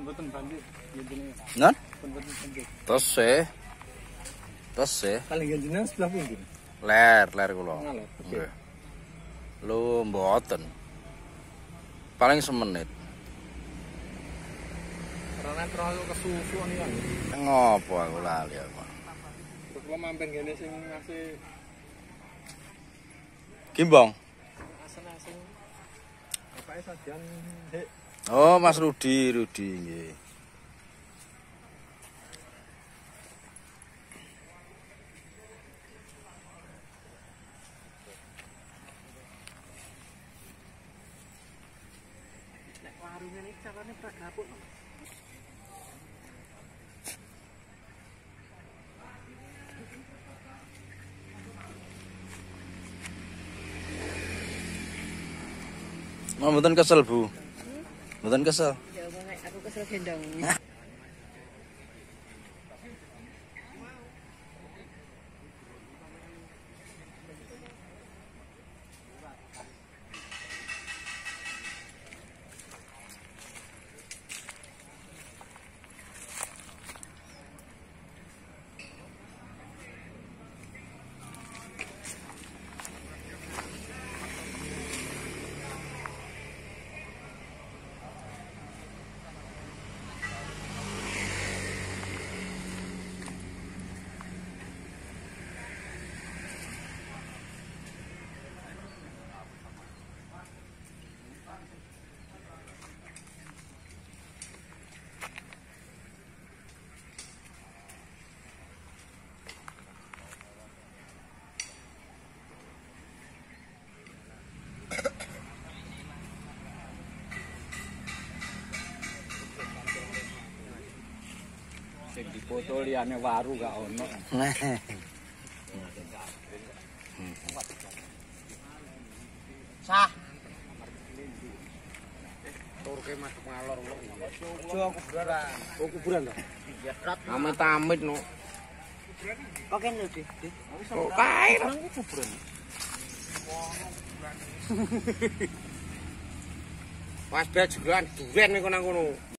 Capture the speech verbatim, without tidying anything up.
mboten banjir ngene. Nan? Mboten banjir. Tese. Tese. Paling jenengan sebelah pundi? Ler, ler kula. Ngaler. Nggih. Lho mboten. Paling semenit. Karena terlalu kesusu nih kan. Ngopo aku lali aku. Terus kula mampir ngene sing ngasih Gimbong. asen-asen. Bapake sajian hek. Oh, Mas Rudi, Rudi nggih. Nek warung ini carane pragapuk. Mau mboten kesel, Bu? Mboten kesel. Ya aku kesel gendong. Sing dipoto liyane waru gak ono. Sah. Turke masuk ngalor kok. Ojo kuburan. Oh kuburan to? Ya rat. Amit-amit no. Kok kene lho, Kok kae nang kuburan. Pas bejugan duren niku nang kono.